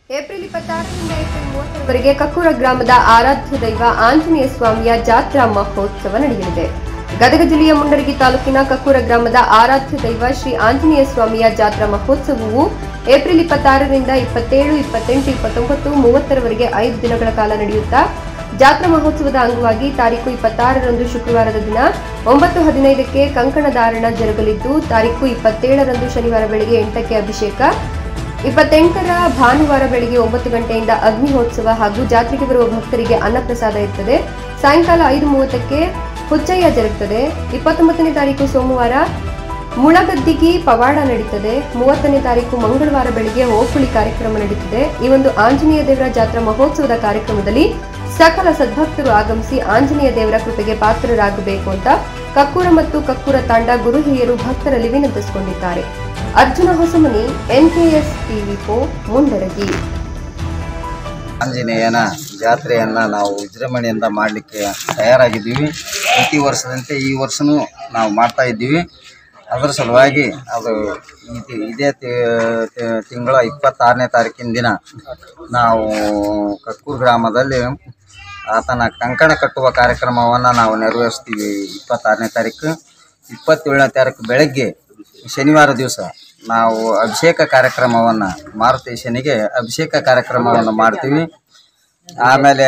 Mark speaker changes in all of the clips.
Speaker 1: April 26ರಿಂದ April 30ರವರೆಗೆ ಕಕ್ಕೂರ ಗ್ರಾಮದ ಆರಾಧ್ಯ ದೈವ ಆಂಜನೇಯ ಸ್ವಾಮಿಯ ಜಾತ್ರಾ ಮಹೋತ್ಸವ ನಡೆಯಲಿದೆ. ಗದಗ ಜಿಲ್ಲೆಯ ಮುಂಡರಗಿ ತಾಲೂಕಿನ ಕಕ್ಕೂರ ಗ್ರಾಮದ ಆರಾಧ್ಯ ದೈವ ಶ್ರೀ ಆಂಜನೇಯ ಸ್ವಾಮಿಯ ಜಾತ್ರಾ ಮಹೋತ್ಸವವು ಏಪ್ರಿಲ್ 26ರಿಂದ 27, 28, 29, 30ರವರೆಗೆ 5 ದಿನಗಳ ಕಾಲ ನಡೆಯುತ್ತಾ ಜಾತ್ರಾ ಮಹೋತ್ಸವದ ಅಂಗವಾಗಿ ತಾರೀಕು 26ರಂದು ಶುಕ್ರವಾರದ ದಿನ 9:15ಕ್ಕೆ ಕಂಕಣ ಧಾರಣ ಜರುಗಲಿದ್ದು, ತಾರೀಕು 27ರಂದು ಶನಿವಾರ ಬೆಳಗ್ಗೆ 8ಕ್ಕೆ ಅಭಿಷೇಕ, 28ರ ಭಾನುವಾರ ಬೆಳಗ್ಗೆ 9 ಗಂಟೆಯಿಂದ ಅಗ್ನಿಹೋತ್ಸವ ಹಾಗೂ ಜಾತ್ರೆಗೆ ಬರುವ ಭಕ್ತರಿಗೆ ಅನ್ನಪ್ರಸಾದ ಇರುತ್ತದೆ. ಸಾಯಂಕಾಲ 5:30ಕ್ಕೆ ಹುಚ್ಚಯ್ಯ ಜರುಗುತ್ತದೆ. 29ನೇ ತಾರೀಕು ಸೋಮವಾರ ಮುಳಗದ್ದಿಗಿ ಪವಾಡ ನಡೀತದೆ. 30ನೇ ತಾರೀಕು ಮಂಗಳವಾರ ಬೆಳಗ್ಗೆ ಓಕುಳಿ ಕಾರ್ಯಕ್ರಮ ನಡೀತದೆ. ಈ ಒಂದು ಆಂಜನೇಯ ದೇವರ ಜಾತ್ರಾ ಮಹೋತ್ಸವದ ಕಾರ್ಯಕ್ರಮದಲ್ಲಿ ಸಕಲ ಸದ್ಭಕ್ತರು ಆಗಮಿಸಿ ಆಂಜನೇಯ ದೇವರ ಕೃಪೆಗೆ ಪಾತ್ರರಾಗಬೇಕು ಅಂತ ಕಕ್ಕೂರ ಮತ್ತು ಕಕ್ಕೂರ ತಾಂಡ ಗುರು ಹಿರಿಯರು ಭಕ್ತರಲ್ಲಿ ವಿನಂತಿಸಿಕೊಂಡಿದ್ದಾರೆ. Arjuna Hosamani, NKS TV4, Mundargi.
Speaker 2: ಆಂಜನೇಯನ ಜಾತ್ರೆಯನ್ನು ನಾವು ವಿಜೃಂಭಣೆಯಿಂದ ಮಾಡಲಿಕ್ಕೆ ತಯಾರಾಗಿದ್ದೀವಿ. ಪ್ರತಿ ವರ್ಷದಂತೆ ಈ ವರ್ಷವೂ ನಾವು ಮಾಡ್ತಾ ಇದ್ದೀವಿ. ಅದರ ಸಲುವಾಗಿ ಅದು ಇದೇ ತಿಂಗಳ 26ನೇ ತಾರೀಕಿನ ದಿನ ನಾವು ಕಕ್ಕೂರು ಗ್ರಾಮದಲ್ಲಿ ಆತನ ಕಂಕಣ ಕಟ್ಟುವ ಕಾರ್ಯಕ್ರಮವನ್ನು ನಾವು ನೆರವೇರಿಸ್ತೀವಿ. 26ನೇ ತಾರೀಕು. 27ನೇ ತಾರೀಕು ಬೆಳಗ್ಗೆ ಶನಿವಾರ ದಿವಸ ನಾವು ಅಭಿಷೇಕ ಕಾರ್ಯಕ್ರಮವನ್ನು ಮಾರುತೇಶನಿಗೆ ಅಭಿಷೇಕ ಕಾರ್ಯಕ್ರಮವನ್ನು ಮಾಡ್ತೀವಿ. ಆಮೇಲೆ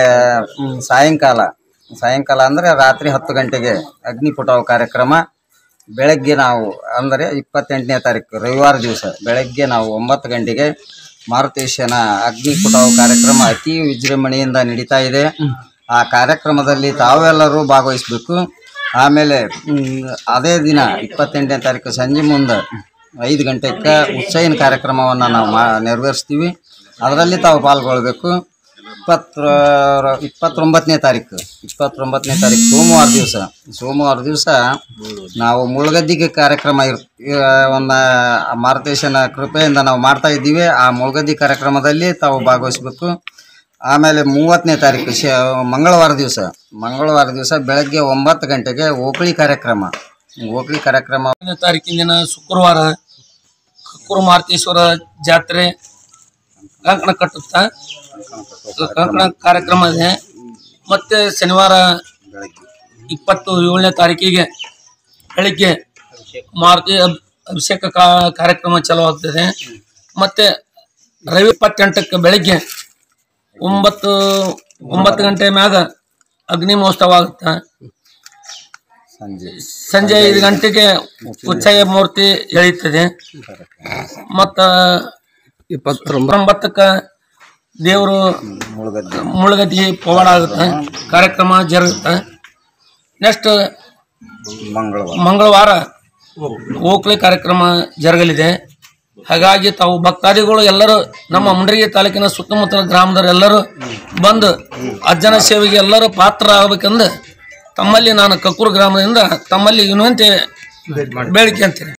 Speaker 2: ಸಾಯಂಕಾಲ ಅಂದರೆ ರಾತ್ರಿ 10 ಗಂಟೆಗೆ ಅಗ್ನಿಪುಟಾವ ಕಾರ್ಯಕ್ರಮ. ಬೆಳಗ್ಗೆ ನಾವು ಅಂದರೆ 28ನೇ ತಾರೀಕು ರವಿವಾರ ದಿವಸ ಬೆಳಗ್ಗೆ ನಾವು 9 ಗಂಟೆಗೆ ಮಾರುತೇಶನ ಅಗ್ನಿಪುಟಾವ ಕಾರ್ಯಕ್ರಮ ಅತಿ ವಿಜೃಂಭಣೆಯಿಂದ ನಡೀತಾ ಇದೆ. ಆ ಕಾರ್ಯಕ್ರಮದಲ್ಲಿ ತಾವೆಲ್ಲರೂ ಭಾಗವಹಿಸಬೇಕು. ಆಮೇಲೆ ಅದೇ ದಿನ 28ನೇ ತಾರೀಕು ಸಂಜೆ ಮುಂದೆ 5 ಗಂಟೆಗೆ ಉತ್ಸವನ ಕಾರ್ಯಕ್ರಮವನ್ನು ನಾವು ನೆರವೇರಿಸ್ತೀವಿ. ಅದರಲ್ಲಿ ತಾವು ಪಾಲ್ಗೊಳ್ಬೇಕು. 29ನೇ ತಾರೀಕು ಸೋಮವಾರ ದಿವಸ ನಾವು ಮುಳುಗದ್ದಿಗೆ ಕಾರ್ಯಕ್ರಮ ಒಂದು ಮಾರುತೇಶನ ಕೃಪೆಯಿಂದ ನಾವು ಮಾಡ್ತಾ ಇದ್ದೀವಿ. ಆ ಮುಳುಗದ್ದಿ ಕಾರ್ಯಕ್ರಮದಲ್ಲಿ ತಾವು ಭಾಗವಹಿಸಬೇಕು. ಆಮೇಲೆ 30ನೇ ತಾರೀಕು ಮಂಗಳವಾರ ದಿವಸ ಬೆಳಗ್ಗೆ 9 ಗಂಟೆಗೆ ಓಕಳಿ ಕಾರ್ಯಕ್ರಮ.
Speaker 3: ತಾರೀಕಿನ ದಿನ ಶುಕ್ರವಾರ ಕಕ್ಕೂರು ಮಾರುತೇಶ್ವರ ಜಾತ್ರೆ ಕಂಕಣ ಕಟ್ಟುತ್ತಾ ಕಂಕಣ ಕಾರ್ಯಕ್ರಮ ಇದೆ. ಮತ್ತು ಶನಿವಾರ 27ನೇ ತಾರೀಕಿಗೆ ಬೆಳಿಗ್ಗೆ ಮಾರುತಿ ಅಭಿಷೇಕ ಕಾರ್ಯಕ್ರಮ ಚಾಲೂ ಆಗ್ತದೆ. ಮತ್ತು ರವಿ 28ಕ್ಕೆ ಬೆಳಗ್ಗೆ 9 ಗಂಟೆ ಮ್ಯಾಗ ಅಗ್ನಿ ಮಹೋತ್ಸವ ಆಗುತ್ತೆ. ಸಂಜೆ 5 ಗಂಟೆಗೆ ಉಚ್ಚಯ್ಯ ಮೂರ್ತಿ ಎಳೀತದೆ. ಮತ್ತು 29ಕ್ಕೆ ದೇವರು ಮುಳುಗದ್ದಿ ಪವಾಡ ಆಗುತ್ತೆ, ಕಾರ್ಯಕ್ರಮ ಜರುಗುತ್ತೆ. ನೆಕ್ಸ್ಟ್ ಮಂಗಳವಾರ ಓಕಳಿ ಕಾರ್ಯಕ್ರಮ ಜರುಗಲಿದೆ. ಹಾಗಾಗಿ ತಾವು ಭಕ್ತಾದಿಗಳು ಎಲ್ಲರೂ ನಮ್ಮ ಮುಂಡರಗಿ ತಾಲೂಕಿನ ಸುತ್ತಮುತ್ತಲ ಗ್ರಾಮದವರೆಲ್ಲರೂ ಬಂದು ಅಜ್ಜನ ಸೇವೆಗೆ ಎಲ್ಲರೂ ಪಾತ್ರ ಆಗಬೇಕೆಂದು ತಮ್ಮಲ್ಲಿ ನಾನು ಕಕ್ಕೂರು ಗ್ರಾಮದಿಂದ ತಮ್ಮಲ್ಲಿ ವಿನಂತಿ ಬೇಡಿಕೆ ಅಂತೀನಿ.